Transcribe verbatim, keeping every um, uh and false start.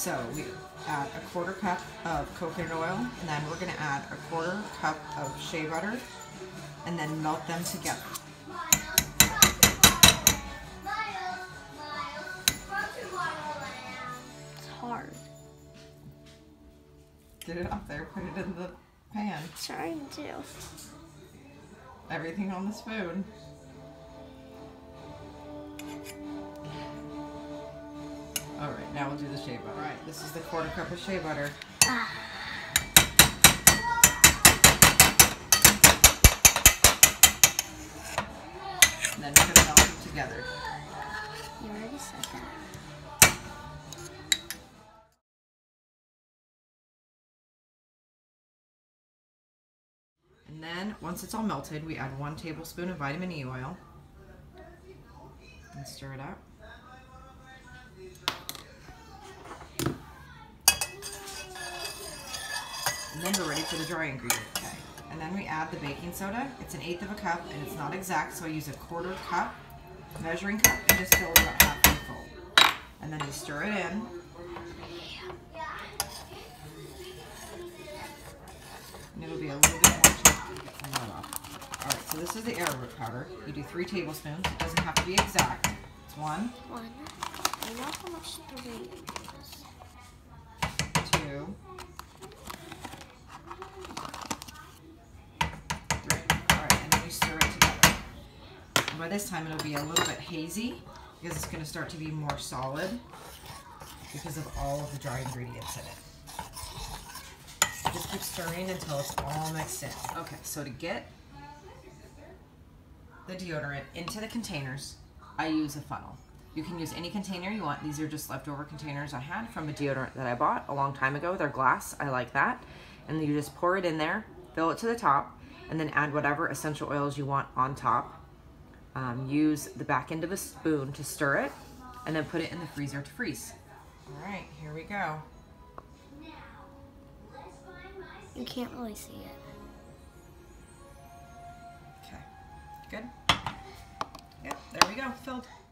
So we add a quarter cup of coconut oil, and then we're gonna add a quarter cup of shea butter, and then melt them together. It's hard. Get it up there, put it in the pan. Trying to. Everything on the spoon. Alright, now we'll do the shea butter. Alright, this is the quarter cup of shea butter. Ah. And then we're going to melt them together. You already said that. And then, once it's all melted, we add one tablespoon of vitamin E oil. And stir it up. And then we're ready for the dry ingredient. Okay. And then we add the baking soda. It's an eighth of a cup, and it's not exact, so I use a quarter cup, measuring cup, and just fill it about halfway full. And then you stir it in. And it'll be a little bit more chunky to get some of that off. Alright, so this is the arrowroot powder. You do three tablespoons. It doesn't have to be exact. It's one. One. I know how much three is. Two. Three. Alright, and then you stir it together. And by this time it'll be a little bit hazy because it's going to start to be more solid because of all of the dry ingredients in it. Just keep stirring until it's all mixed in. Okay, so to get the deodorant into the containers, I use a funnel. You can use any container you want. These are just leftover containers I had from a deodorant that I bought a long time ago. They're glass, I like that. And you just pour it in there, fill it to the top, and then add whatever essential oils you want on top. Um, use the back end of a spoon to stir it, and then put it in the freezer to freeze. All right, here we go. You can't really see it. Okay, good. Yep, there we go, filled.